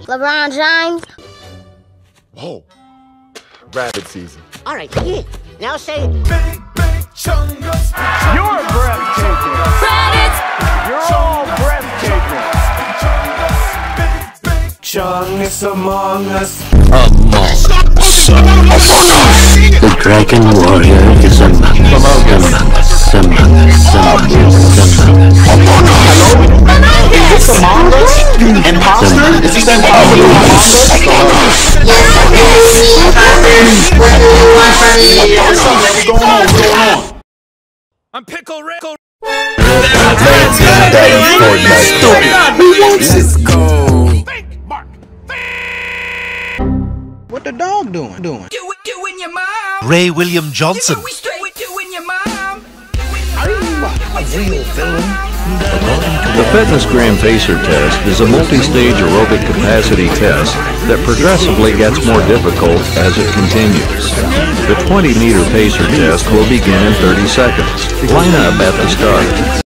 LeBron James. Whoa. Rabbit season. All right, yeah. Now say it. Big chungus. You're breathtaking. You're all breathtaking. Chungus among us. The dragon warrior is among us. Is this Among Us? Imposter? Is he saying Among Us? What's going on? I'm Pickle Rick. What the dog doing? Doing your mom. Ray William Johnson. We straight doing your mom. Are you a real villain? The Fitness Gram Pacer Test is a multi-stage aerobic capacity test that progressively gets more difficult as it continues. The 20-meter pacer test will begin in 30 seconds. Line up at the start.